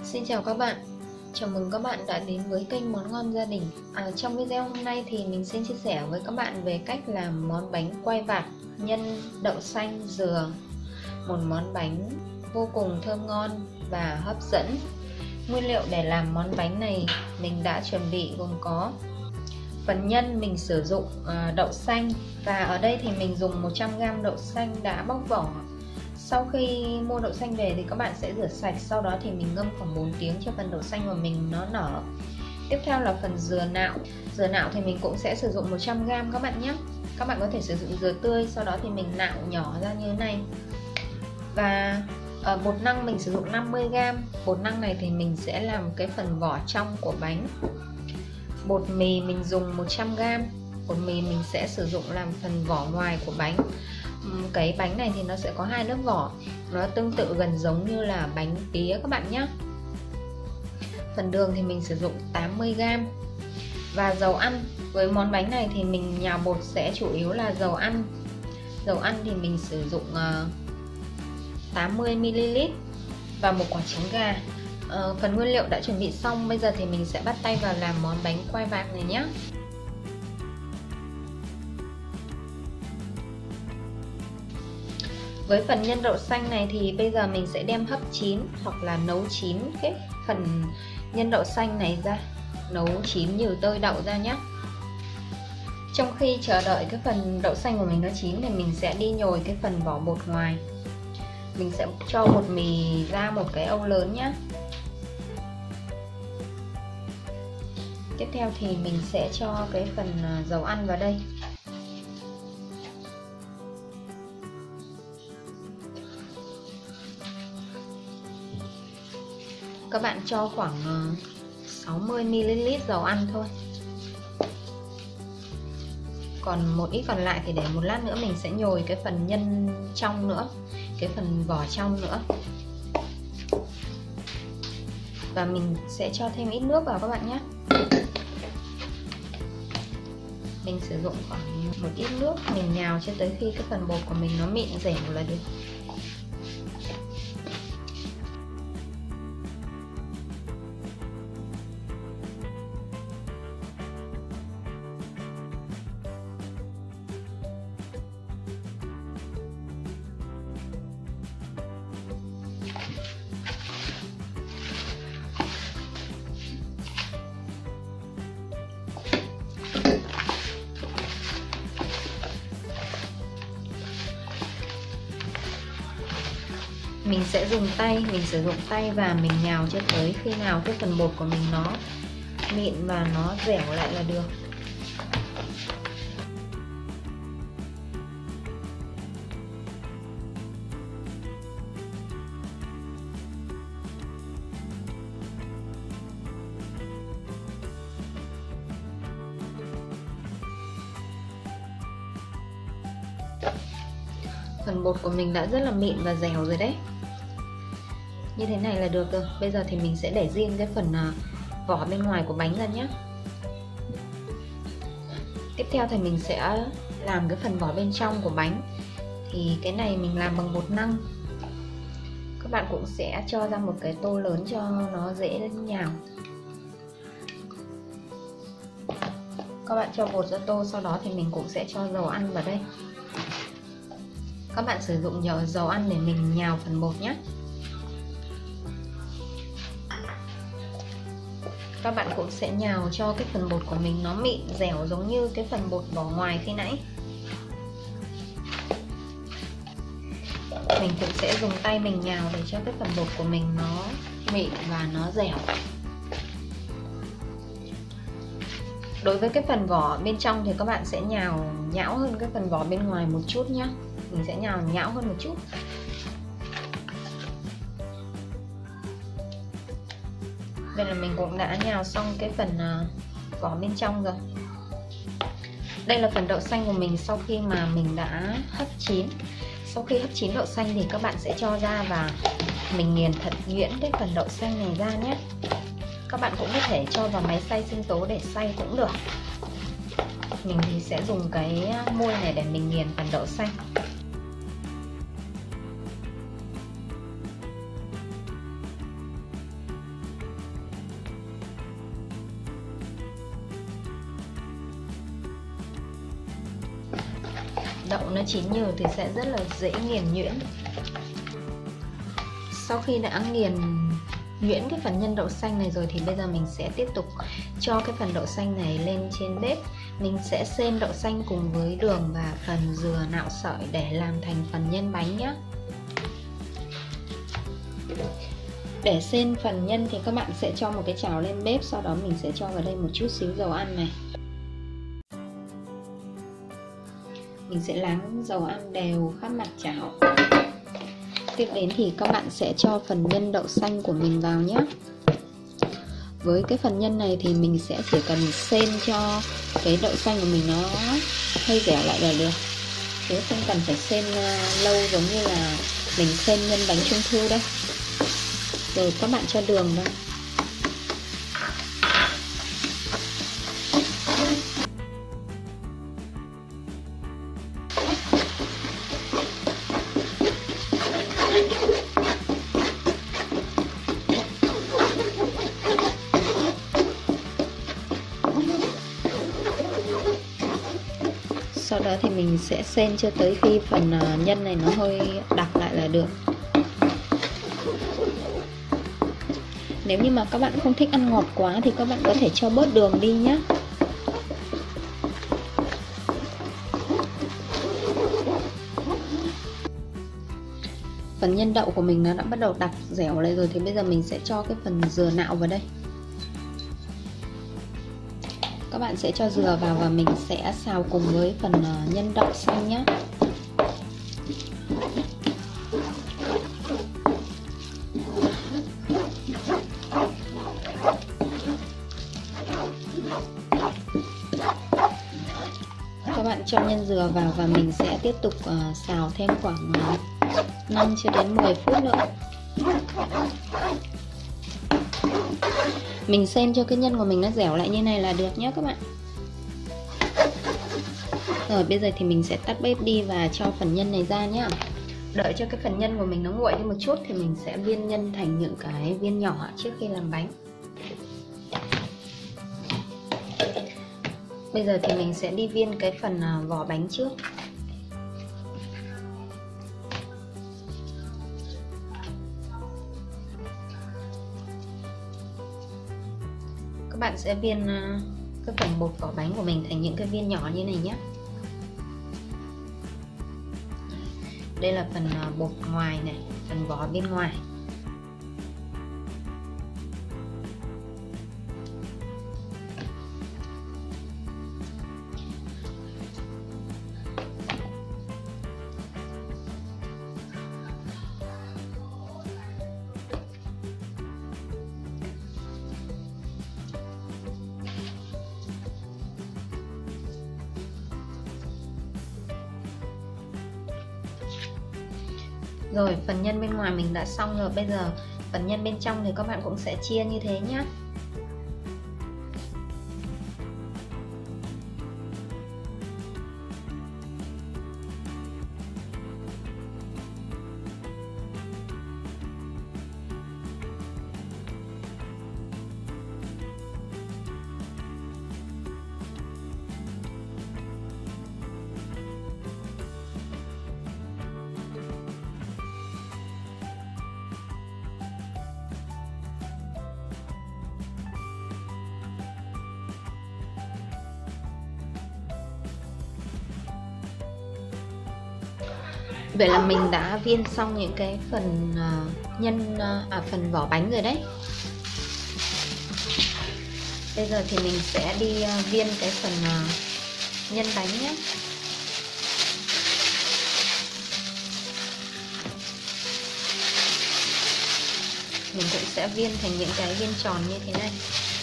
Xin chào các bạn, chào mừng các bạn đã đến với kênh Món Ngon Gia Đình. Trong video hôm nay thì mình xin chia sẻ với các bạn về cách làm món bánh quai vạc nhân đậu xanh dừa. Một món bánh vô cùng thơm ngon và hấp dẫn. Nguyên liệu để làm món bánh này mình đã chuẩn bị gồm có phần nhân mình sử dụng đậu xanh, và ở đây thì mình dùng 100g đậu xanh đã bóc vỏ. Sau khi mua đậu xanh về thì các bạn sẽ rửa sạch, sau đó thì mình ngâm khoảng 4 tiếng cho phần đậu xanh của mình nó nở. Tiếp theo là phần dừa nạo. Dừa nạo thì mình cũng sẽ sử dụng 100g các bạn nhé. Các bạn có thể sử dụng dừa tươi, sau đó thì mình nạo nhỏ ra như thế này. Và bột năng mình sử dụng 50g. Bột năng này thì mình sẽ làm cái phần vỏ trong của bánh. Bột mì mình dùng 100g. Bột mì mình sẽ sử dụng làm phần vỏ ngoài của bánh. Cái bánh này thì nó sẽ có hai lớp vỏ, nó tương tự gần giống như là bánh pía các bạn nhé. Phần đường thì mình sử dụng 80g. Và dầu ăn, với món bánh này thì mình nhào bột sẽ chủ yếu là dầu ăn. Dầu ăn thì mình sử dụng 80ml và một quả trứng gà. Phần nguyên liệu đã chuẩn bị xong, bây giờ thì mình sẽ bắt tay vào làm món bánh quai vạc này nhé. Với phần nhân đậu xanh này thì bây giờ mình sẽ đem hấp chín hoặc là nấu chín cái phần nhân đậu xanh này ra, nấu chín nhừ tơi đậu ra nhé. Trong khi chờ đợi cái phần đậu xanh của mình nó chín thì mình sẽ đi nhồi cái phần vỏ bột ngoài. Mình sẽ cho bột mì ra một cái âu lớn nhé. Tiếp theo thì mình sẽ cho cái phần dầu ăn vào đây. Các bạn cho khoảng 60ml dầu ăn thôi. Còn một ít còn lại thì để một lát nữa mình sẽ nhồi cái phần nhân trong nữa, cái phần vỏ trong nữa. Và mình sẽ cho thêm ít nước vào các bạn nhé. Mình sử dụng khoảng một ít nước, mình nhào cho tới khi cái phần bột của mình nó mịn dẻo là được. Mình sẽ dùng tay, mình sử dụng tay và mình nhào cho tới khi nào cái phần bột của mình nó mịn và nó dẻo lại là được. Phần bột của mình đã rất là mịn và dẻo rồi đấy. Như thế này là được rồi. Bây giờ thì mình sẽ để riêng cái phần vỏ bên ngoài của bánh ra nhé. Tiếp theo thì mình sẽ làm cái phần vỏ bên trong của bánh. Thì cái này mình làm bằng bột năng. Các bạn cũng sẽ cho ra một cái tô lớn cho nó dễ nhào. Các bạn cho bột ra tô, sau đó thì mình cũng sẽ cho dầu ăn vào đây. Các bạn sử dụng dầu ăn để mình nhào phần bột nhé. Các bạn cũng sẽ nhào cho cái phần bột của mình nó mịn dẻo giống như cái phần bột vỏ ngoài khi nãy. Mình cũng sẽ dùng tay mình nhào để cho cái phần bột của mình nó mịn và nó dẻo. Đối với cái phần vỏ bên trong thì các bạn sẽ nhào nhão hơn cái phần vỏ bên ngoài một chút nhé. Mình sẽ nhào nhão hơn một chút. Vậy là mình cũng đã nhào xong cái phần vỏ bên trong rồi. Đây là phần đậu xanh của mình sau khi mà mình đã hấp chín. Sau khi hấp chín đậu xanh thì các bạn sẽ cho ra và mình nghiền thật nhuyễn cái phần đậu xanh này ra nhé. Các bạn cũng có thể cho vào máy xay sinh tố để xay cũng được. Mình thì sẽ dùng cái muôi này để mình nghiền phần đậu xanh. đậu nó chín nhiều thì sẽ rất là dễ nghiền nhuyễn. Sau khi đã nghiền nhuyễn cái phần nhân đậu xanh này rồi thì bây giờ mình sẽ tiếp tục cho cái phần đậu xanh này lên trên bếp. Mình sẽ xên đậu xanh cùng với đường và phần dừa nạo sợi để làm thành phần nhân bánh nhé. Để xên phần nhân thì các bạn sẽ cho một cái chảo lên bếp, sau đó mình sẽ cho vào đây một chút xíu dầu ăn này. Mình sẽ láng dầu ăn đều khắp mặt chảo. Tiếp đến thì các bạn sẽ cho phần nhân đậu xanh của mình vào nhé. Với cái phần nhân này thì mình sẽ chỉ cần xên cho cái đậu xanh của mình nó hơi dẻo lại là được, chứ không cần phải xên lâu giống như là mình xên nhân bánh trung thu đâu. Rồi các bạn cho đường vào. Sau đó thì mình sẽ xên cho tới khi phần nhân này nó hơi đặc lại là được. Nếu như mà các bạn không thích ăn ngọt quá thì các bạn có thể cho bớt đường đi nhé. Phần nhân đậu của mình nó đã bắt đầu đặc dẻo lại rồi thì bây giờ mình sẽ cho cái phần dừa nạo vào đây. Các bạn sẽ cho dừa vào và mình sẽ xào cùng với phần nhân đậu xanh nhé. Các bạn cho nhân dừa vào và mình sẽ tiếp tục xào thêm khoảng 5 cho đến 10 phút nữa. Mình xên cho cái nhân của mình nó dẻo lại như này là được nhé các bạn. Rồi bây giờ thì mình sẽ tắt bếp đi và cho phần nhân này ra nhé. Đợi cho cái phần nhân của mình nó nguội đi một chút thì mình sẽ viên nhân thành những cái viên nhỏ trước khi làm bánh. Bây giờ thì mình sẽ đi viên cái phần vỏ bánh trước. Các bạn sẽ viên cái phần bột vỏ bánh của mình thành những cái viên nhỏ như này nhé. Đây là phần bột ngoài này, phần vỏ bên ngoài. Rồi phần nhân bên ngoài mình đã xong rồi, bây giờ phần nhân bên trong thì các bạn cũng sẽ chia như thế nhé. Vậy là mình đã viên xong những cái phần phần vỏ bánh rồi đấy. Bây giờ thì mình sẽ đi viên cái phần nhân bánh nhé. Mình cũng sẽ viên thành những cái viên tròn như thế này.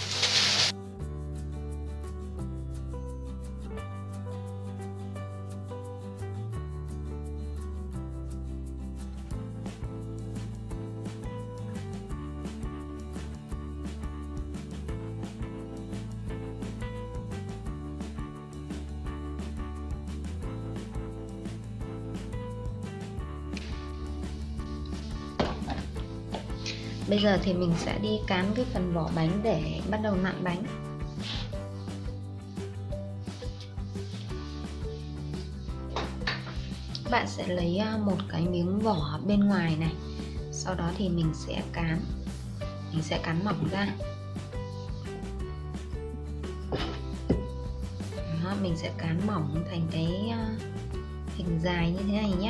Bây giờ thì mình sẽ đi cán cái phần vỏ bánh để bắt đầu nặn bánh. Các bạn sẽ lấy một cái miếng vỏ bên ngoài này, sau đó thì mình sẽ cán mỏng ra. Đó, mình sẽ cán mỏng thành cái hình dài như thế này nhé.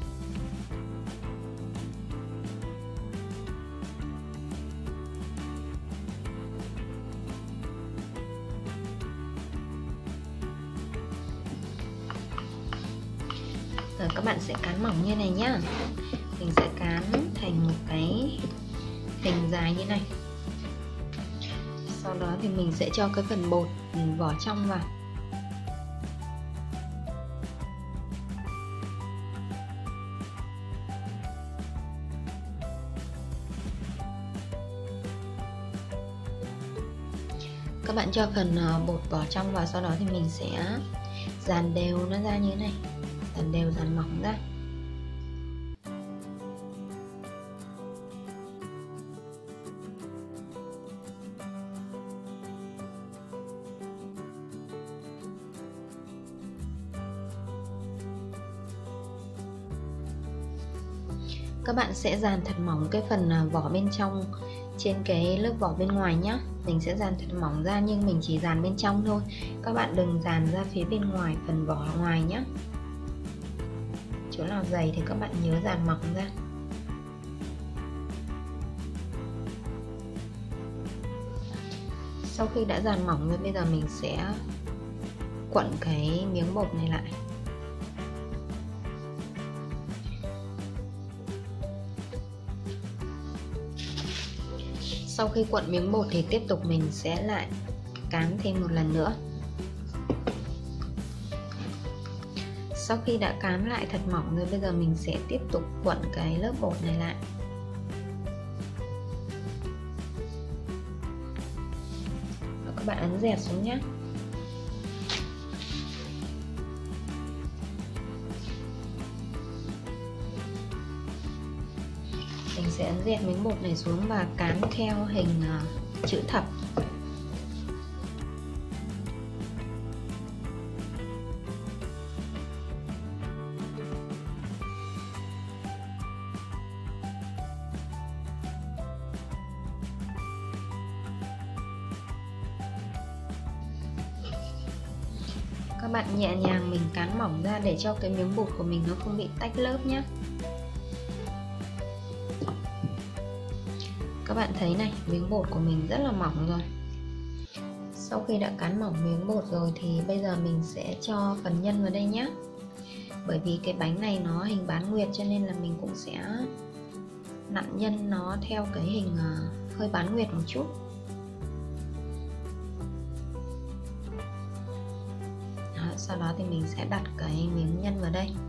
Rồi các bạn sẽ cán mỏng như này nhá. Mình sẽ cán thành một cái hình dài như này. Sau đó thì mình sẽ cho cái phần bột vỏ trong vào. Các bạn cho phần bột vỏ trong vào, sau đó thì mình sẽ dàn đều nó ra như thế này, dàn đều, dàn mỏng ra. Các bạn sẽ dàn thật mỏng cái phần vỏ bên trong trên cái lớp vỏ bên ngoài nhé. Mình sẽ dàn thật mỏng ra, nhưng mình chỉ dàn bên trong thôi. Các bạn đừng dàn ra phía bên ngoài, phần vỏ ngoài nhé. Chỗ nào dày thì các bạn nhớ dàn mỏng ra. Sau khi đã dàn mỏng rồi, bây giờ mình sẽ quặn cái miếng bột này lại. Sau khi quặn miếng bột thì tiếp tục mình sẽ lại cán thêm một lần nữa. Sau khi đã cán lại thật mỏng rồi, bây giờ mình sẽ tiếp tục quặn cái lớp bột này lại. Và các bạn ấn dẹt xuống nhé. Mình sẽ ấn dẹt miếng bột này xuống và cán theo hình chữ thập. Các bạn nhẹ nhàng mình cán mỏng ra để cho cái miếng bột của mình nó không bị tách lớp nhé. Các bạn thấy này, miếng bột của mình rất là mỏng rồi. Sau khi đã cán mỏng miếng bột rồi thì bây giờ mình sẽ cho phần nhân vào đây nhé. Bởi vì cái bánh này nó hình bán nguyệt cho nên là mình cũng sẽ nặn nhân nó theo cái hình hơi bán nguyệt một chút. Đó, sau đó thì mình sẽ đặt cái miếng nhân vào đây.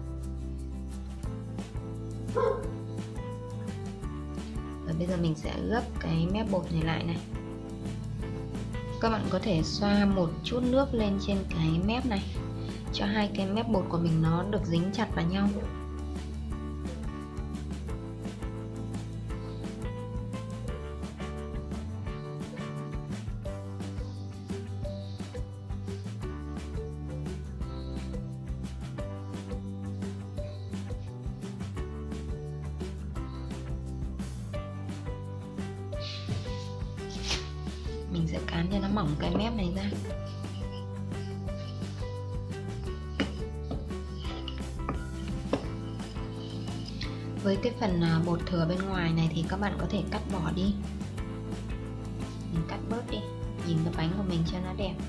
Và bây giờ mình sẽ gấp cái mép bột này lại này. Các bạn có thể xoa một chút nước lên trên cái mép này cho hai cái mép bột của mình nó được dính chặt vào nhau. Mình sẽ cán cho nó mỏng cái mép này ra. Với cái phần bột thừa bên ngoài này thì các bạn có thể cắt bỏ đi. Mình cắt bớt đi, nhìn cái bánh của mình cho nó đẹp.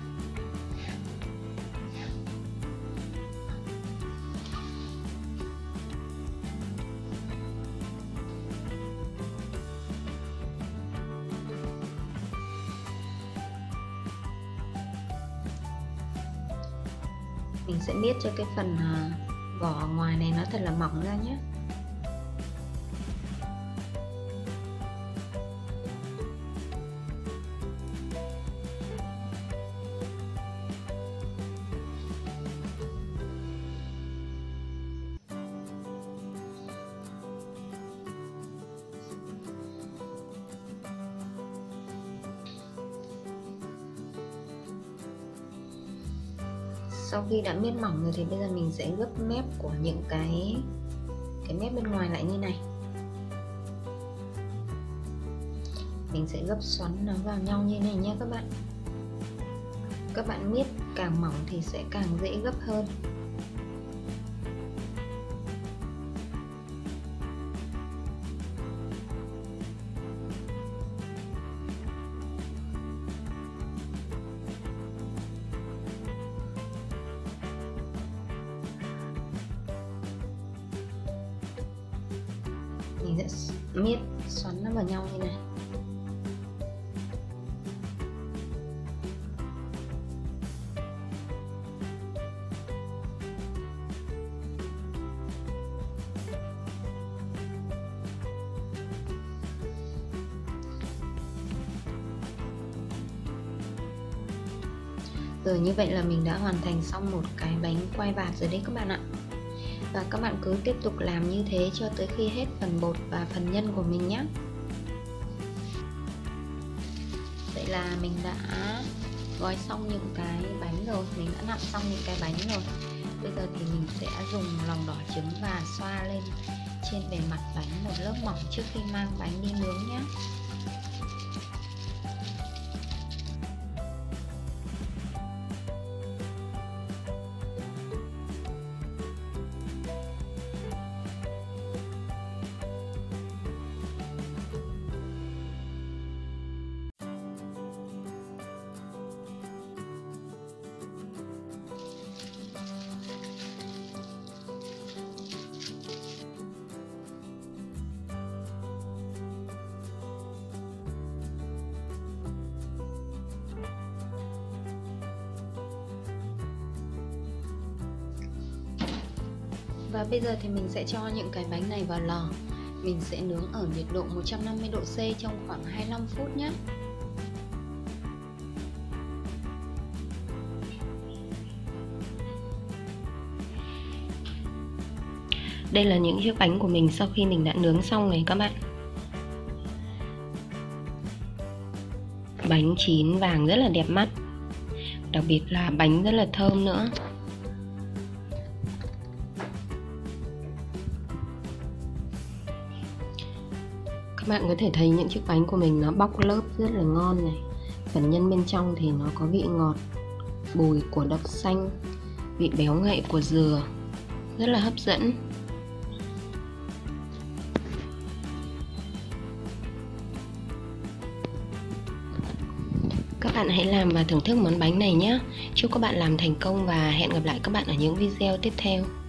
Mình sẽ miết cho cái phần vỏ ngoài này nó thật là mỏng ra nhé. Sau khi đã miết mỏng rồi thì bây giờ mình sẽ gấp mép của những cái mép bên ngoài lại như này. Mình sẽ gấp xoắn nó vào nhau như này nha các bạn. Các bạn miết càng mỏng thì sẽ càng dễ gấp hơn. Mình sẽ miết xoắn nó vào nhau như này. Rồi như vậy là mình đã hoàn thành xong một cái bánh quai vạt rồi đấy các bạn ạ. Và các bạn cứ tiếp tục làm như thế cho tới khi hết phần bột và phần nhân của mình nhé. Vậy là mình đã gói xong những cái bánh rồi, mình đã nặn xong những cái bánh rồi. Bây giờ thì mình sẽ dùng lòng đỏ trứng và xoa lên trên bề mặt bánh một lớp mỏng trước khi mang bánh đi nướng nhé. Và bây giờ thì mình sẽ cho những cái bánh này vào lò. Mình sẽ nướng ở nhiệt độ 150 độ C trong khoảng 25 phút nhé. Đây là những chiếc bánh của mình sau khi mình đã nướng xong này các bạn. Bánh chín vàng rất là đẹp mắt. Đặc biệt là bánh rất là thơm nữa. Các bạn có thể thấy những chiếc bánh của mình nó bóc lớp rất là ngon này. Phần nhân bên trong thì nó có vị ngọt bùi của đậu xanh, vị béo ngậy của dừa, rất là hấp dẫn. Các bạn hãy làm và thưởng thức món bánh này nhé. Chúc các bạn làm thành công và hẹn gặp lại các bạn ở những video tiếp theo.